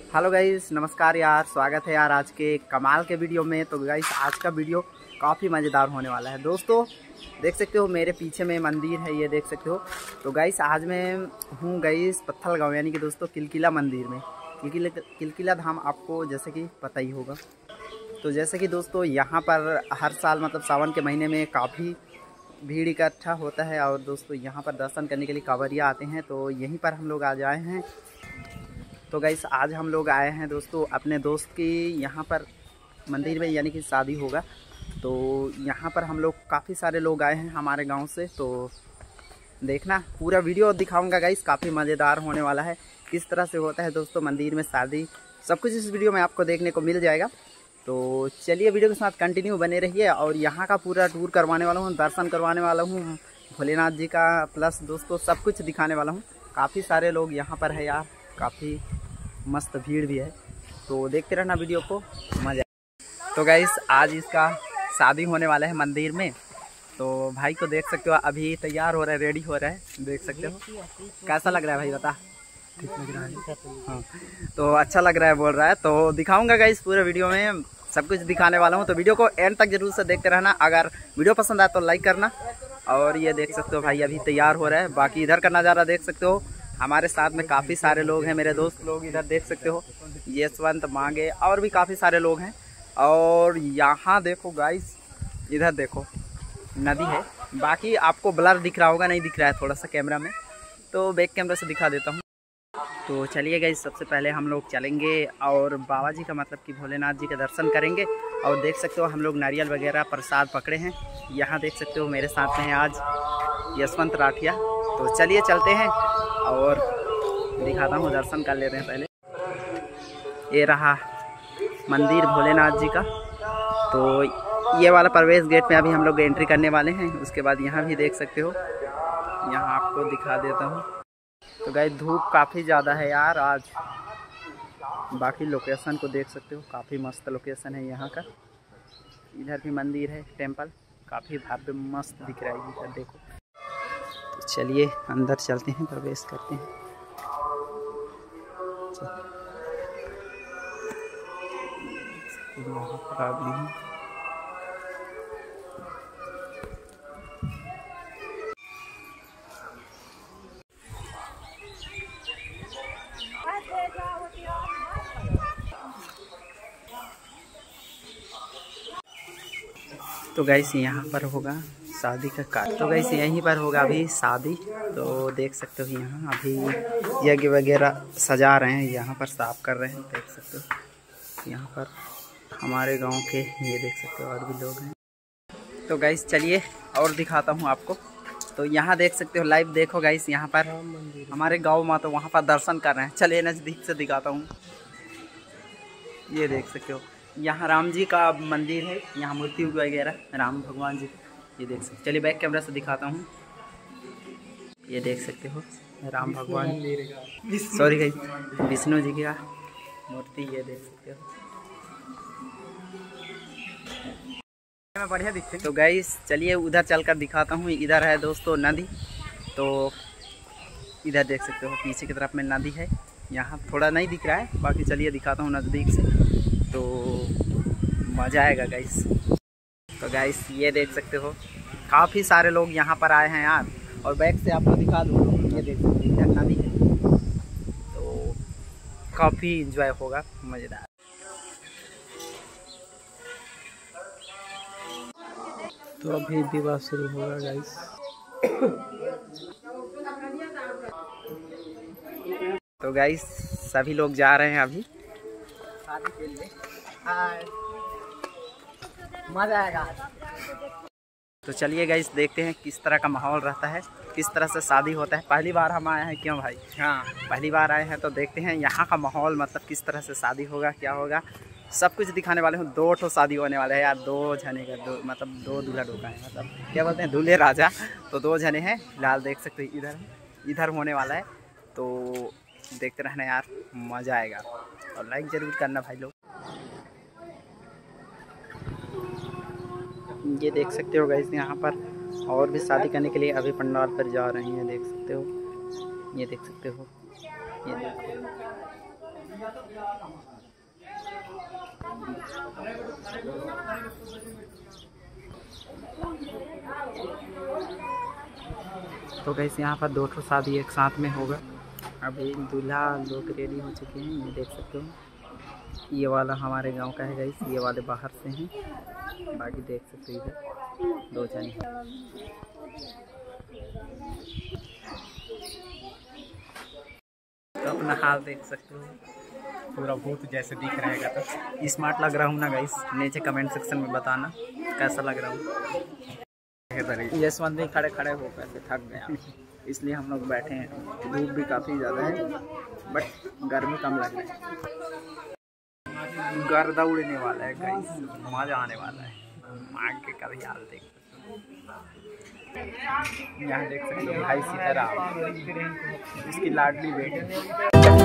Hello guys, नमस्कार यार। स्वागत है यार आज के कमाल के वीडियो में। तो गाइस आज का वीडियो काफ़ी मज़ेदार होने वाला है। दोस्तों देख सकते हो मेरे पीछे में मंदिर है, ये देख सकते हो। तो गाइस आज मैं हूँ गाइस पत्थलगाँव यानी कि दोस्तों किलकिला मंदिर में। किलकिला धाम आपको जैसे कि पता ही होगा। तो जैसे कि दोस्तों यहाँ पर हर साल मतलब सावन के महीने में काफ़ी भीड़ इकट्ठा होता है और दोस्तों यहाँ पर दर्शन करने के लिए कांवरिया आते हैं। तो यहीं पर हम लोग आज आए हैं। तो गाइस आज हम लोग आए हैं दोस्तों अपने दोस्त की यहाँ पर मंदिर में यानी कि शादी होगा। तो यहाँ पर हम लोग काफ़ी सारे लोग आए हैं हमारे गांव से। तो देखना पूरा वीडियो दिखाऊंगा गाइस, काफ़ी मज़ेदार होने वाला है। किस तरह से होता है दोस्तों मंदिर में शादी, सब कुछ इस वीडियो में आपको देखने को मिल जाएगा। तो चलिए वीडियो के साथ कंटिन्यू बने रहिए और यहाँ का पूरा टूर करवाने वाला हूँ, दर्शन करवाने वाला हूँ भोलेनाथ जी का, प्लस दोस्तों सब कुछ दिखाने वाला हूँ। काफ़ी सारे लोग यहाँ पर है यार, काफ़ी मस्त भीड़ भी है। तो देखते रहना वीडियो को, मजा। तो गाइस आज इसका शादी होने वाला है मंदिर में। तो भाई को देख सकते हो अभी तैयार हो रहा है, रेडी हो रहा है, देख सकते हो। कैसा लग रहा है भाई बता? ठीक लग रहा है। हाँ तो अच्छा लग रहा है बोल रहा है। तो दिखाऊंगा गाइस पूरे वीडियो में, सब कुछ दिखाने वाला हूँ। तो वीडियो को एंड तक जरूर से देखते रहना। अगर वीडियो पसंद आए तो लाइक करना। और ये देख सकते हो भाई अभी तैयार हो रहा है। बाकी इधर का नज़ारा देख सकते हो, हमारे साथ में काफ़ी सारे लोग हैं, मेरे दोस्त लोग इधर देख सकते हो, यशवंत मांगे और भी काफ़ी सारे लोग हैं। और यहाँ देखो गाइस, इधर देखो नदी है। बाकी आपको ब्लर दिख रहा होगा, नहीं दिख रहा है थोड़ा सा कैमरा में, तो बैक कैमरा से दिखा देता हूँ। तो चलिए गाइस सबसे पहले हम लोग चलेंगे और बाबा जी का मतलब कि भोलेनाथ जी का दर्शन करेंगे। और देख सकते हो हम लोग नारियल वगैरह प्रसाद पकड़े हैं। यहाँ देख सकते हो मेरे साथ में है आज यशवंत राठिया। तो चलिए चलते हैं और दिखाता हूँ, दर्शन कर लेते हैं पहले। ये रहा मंदिर भोलेनाथ जी का। तो ये वाला प्रवेश गेट में अभी हम लोग एंट्री करने वाले हैं। उसके बाद यहाँ भी देख सकते हो, यहाँ आपको दिखा देता हूँ। तो गाइस धूप काफ़ी ज़्यादा है यार आज। बाकी लोकेशन को देख सकते हो, काफ़ी मस्त लोकेशन है यहाँ का। इधर भी मंदिर है, टेंपल काफ़ी भव्य मस्त दिख रहा है इधर देखो। तो चलिए अंदर चलते हैं, प्रवेश करते हैं। यहाँ पर आ गए हैं। तो गाइस यहाँ पर होगा शादी का कार्य। तो गाइस यहीं पर होगा अभी शादी। तो देख सकते हो यहाँ अभी यज्ञ वगैरह सजा रहे हैं, यहाँ पर साफ कर रहे हैं, देख सकते हो। यहाँ पर हमारे गांव के ये देख सकते हो और भी लोग हैं। तो गाइस चलिए और दिखाता हूँ आपको। तो यहाँ देख सकते हो, लाइव देखो गाइस, यहाँ पर हमारे गाँव में तो वहाँ पर दर्शन कर रहे हैं। चलिए नज़दीक से दिखाता हूँ। ये देख सकते हो यहाँ राम जी का मंदिर है, यहाँ मूर्ति वगैरह राम भगवान जी, ये देख सकते। चलिए बैक कैमरा से दिखाता हूँ। ये देख सकते हो राम भगवान, सॉरी गाइस विष्णु जी का मूर्ति, ये देख सकते हो। बढ़िया दिखते। तो गाइस चलिए उधर चलकर दिखाता हूँ। इधर है दोस्तों नदी। तो इधर देख सकते हो पीछे की तरफ में नदी है, यहाँ थोड़ा नहीं दिख रहा है, बाकी चलिए दिखाता हूँ नज़दीक से। तो मज़ा आएगा गाइस। तो गाइस ये देख सकते हो काफ़ी सारे लोग यहाँ पर आए हैं यार। और बैक से आपको दिखा दूँ, ये देख सकते हो इधर नदी है। तो काफ़ी इंजॉय होगा, मज़ेदार। तो अभी विवाह शुरू होगा गाइस। तो गाइस सभी लोग जा रहे हैं अभी शादी के लिए। मजा आएगा। तो चलिए गाइस देखते हैं किस तरह का माहौल रहता है, किस तरह से शादी होता है। पहली बार हम आए हैं, क्यों भाई? हाँ पहली बार आए हैं। तो देखते हैं यहाँ का माहौल, मतलब किस तरह से शादी होगा, क्या होगा, सब कुछ दिखाने वाले हूँ। 2 ठो शादी होने वाले हैं यार, 2 जने का, मतलब 2 दूल्हा डोका है, मतलब क्या बोलते हैं दूल्हे राजा। तो 2 जने हैं फिलहाल, देख सकते हो इधर होने वाला है। तो देखते रहना यार, मज़ा आएगा। और लाइक ज़रूर करना भाई लोग। ये देख सकते हो गाइस यहाँ पर और भी शादी करने के लिए अभी पंडाल पर जा रहे हैं, देख सकते हो। ये देख सकते हो, ये देखो तो गैस यहाँ पर 2 ठो शादी एक साथ में होगा। अभी दूल्हा लोग रेडी हो चुके हैं, ये देख सकते हो। ये वाला हमारे गांव का है गैस, ये वाले बाहर से हैं, बाकी देख सकते हो इधर 2 जन हैं। तो अपना हाल देख सकते हो, पूरा भूत जैसे दिख रहेगा। तो स्मार्ट लग रहा हूँ ना गाइस? नीचे कमेंट सेक्शन में बताना कैसा लग रहा हूँ। यशवंत खड़े खड़े हो कैसे थक गया, इसलिए हम लोग बैठे हैं। धूप भी काफ़ी ज़्यादा है बट गर्मी कम लग रही है। गर्दा उड़ने वाला है गाइस, मजा आने वाला है। मांग के कभी हाल देख सकते हो, यहाँ देख सकते हो भाई सीताराम, इसकी लाडली बेटी।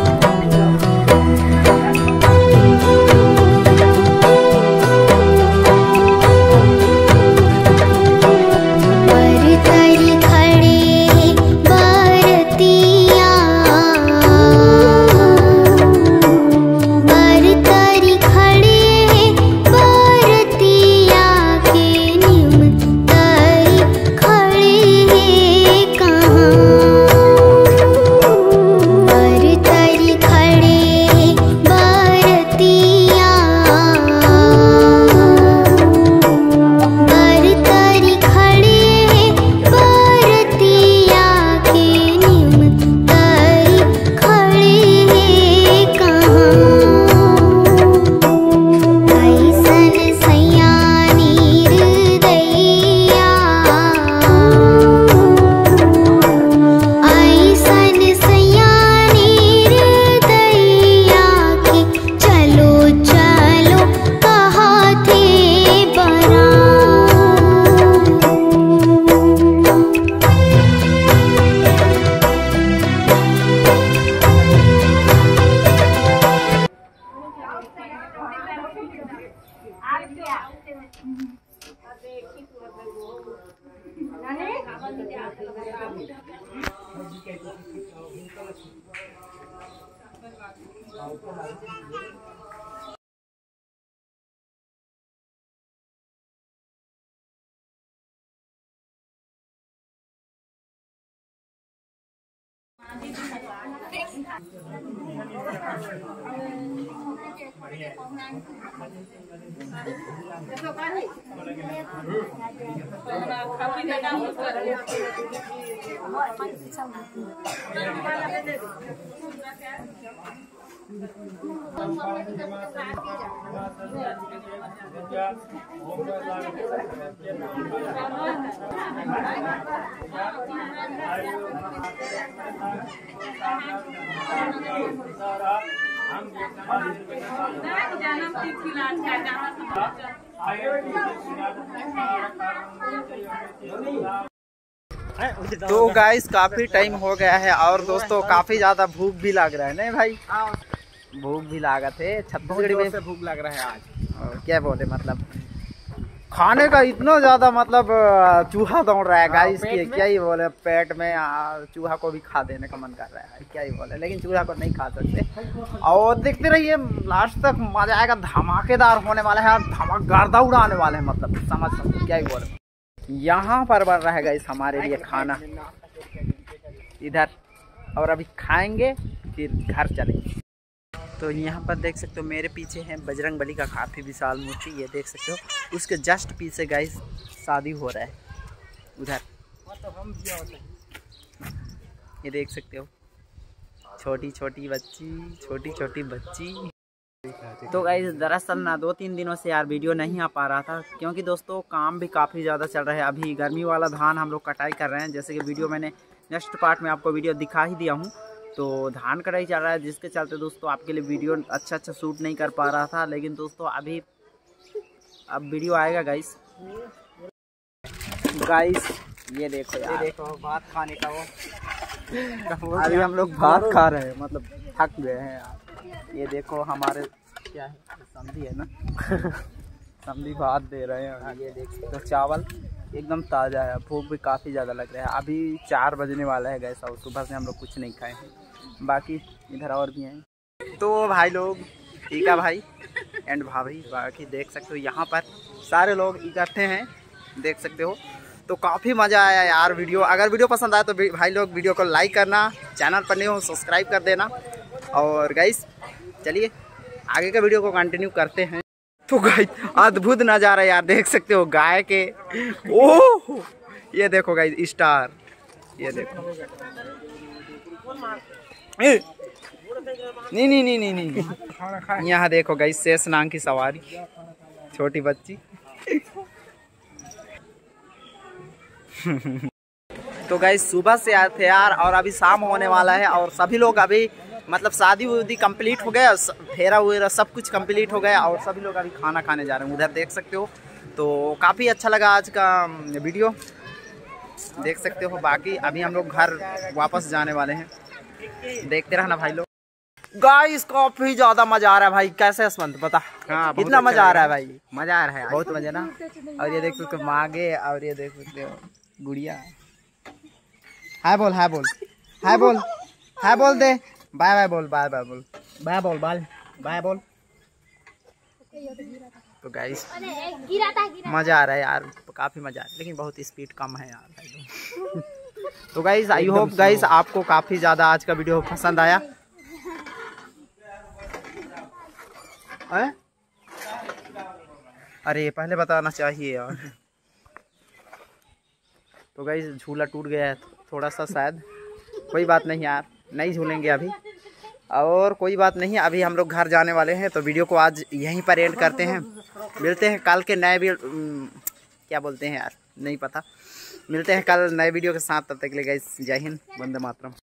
तो गाइस काफी टाइम हो गया है और दोस्तों काफी ज्यादा भूख भी लग रहा है। नहीं भाई, भूख भी लागा थे, छत्तीसगढ़ी में भूख लग रहा है आज। क्या बोले, मतलब खाने का इतना ज्यादा मतलब चूहा दौड़ रहा है गाइस की, क्या ही बोले। पेट में चूहा को भी खा देने का मन कर रहा है, क्या ही बोले, लेकिन चूहा को नहीं खा सकते। और देखते रहिए लास्ट तक मजा आएगा, धमाकेदार होने वाला है, गर्दा उड़ाने वाले हैं, मतलब समझ सकते, क्या ही बोले। यहाँ पर बन रहा है गाइस हमारे लिए खाना इधर, और अभी खाएंगे फिर घर चलेंगे। तो यहाँ पर देख सकते हो मेरे पीछे है बजरंगबली का काफ़ी विशाल मूर्ति, ये देख सकते हो। उसके जस्ट पीछे गाइस शादी हो रहा है उधर, ये देख सकते हो। छोटी छोटी बच्ची। तो गाइस दरअसल ना 2-3 दिनों से यार वीडियो नहीं आ पा रहा था, क्योंकि दोस्तों काम भी काफ़ी ज़्यादा चल रहा है। अभी गर्मी वाला धान हम लोग कटाई कर रहे हैं, जैसे कि वीडियो मैंने नेक्स्ट पार्ट में आपको वीडियो दिखा ही दिया हूँ। तो धान कटाई चल रहा है, जिसके चलते दोस्तों आपके लिए वीडियो अच्छा शूट नहीं कर पा रहा था। लेकिन दोस्तों अब वीडियो आएगा गाइस। ये देखो यार, ये देखो भात खाने का वो अभी हम लोग भात खा रहे हैं, मतलब थक गए हैं यार। ये देखो हमारे क्या है, समधी है ना समधी भात दे रहे हैं। ये देख सकते हो चावल एकदम ताज़ा है। भूख भी काफ़ी ज़्यादा लग रहा है, अभी 4 बजने वाला है गैस, और सुबह से हम लोग कुछ नहीं खाए हैं। बाकी इधर और भी हैं। तो भाई लोग ठीक है भाई एंड भाभी, बाकी देख सकते हो यहाँ पर सारे लोग इकट्ठे हैं, देख सकते हो। तो काफ़ी मज़ा आया यार वीडियो। अगर वीडियो पसंद आया तो भाई लोग वीडियो को लाइक करना, चैनल पर नहीं हो सब्सक्राइब कर देना। और गाइस चलिए आगे का वीडियो को कंटिन्यू करते हैं। तो गाइस अद्भुत नज़ारा यार, देख सकते हो गाय के। ओह ये देखो गाइस स्टार, ये देखो। नहीं नहीं नहीं नहीं नहीं, यहाँ देखो गाइस शेषनाग की सवारी, छोटी बच्ची। तो गाइस सुबह से आए थे यार, और अभी शाम होने वाला है, और सभी लोग अभी मतलब शादी उदी कंप्लीट हो गया, फेरा वेरा सब कुछ कंप्लीट हो गया, और सभी लोग अभी खाना खाने जा रहे हैं। उधर देख सकते हो। तो काफ़ी अच्छा लगा आज का वीडियो, देख सकते हो। बाकी अभी हम लोग घर वापस जाने वाले हैं, देखते रहना भाई लोग। गाइस काफी ज्यादा मजा आ रहा है भाई, कैसे असमंत पता। हाँ कितना मजा आ रहा है भाई, मजा आ रहा है बहुत मजा ना। और ये देख सकते हो मागे, और ये देख सकते हो गुड़िया। हाय बोल, हाय बोल, हाय बोल, हाय बोल दे, बाय बाय बोल, बाय बाय बोल, बाय बोल, बाय बाय बोल। तो गाइस मजा आ रहा है यार, काफी मजा आ रहा है, लेकिन बहुत स्पीड कम है यार भाई। तो गाइस आई होप गाइस आपको काफी ज्यादा आज का वीडियो पसंद आया। अरे पहले बताना चाहिए यार। तो गाइस झूला टूट गया है थोड़ा सा शायद, कोई बात नहीं यार, नहीं झूलेंगे अभी। और कोई बात नहीं, अभी हम लोग घर जाने वाले हैं, तो वीडियो को आज यहीं पर एंड करते हैं। मिलते हैं कल के नए क्या बोलते हैं यार, नहीं पता। मिलते हैं कल नए वीडियो के साथ, तब तक के लिए गाइस जय हिंद, वंदे मातरम।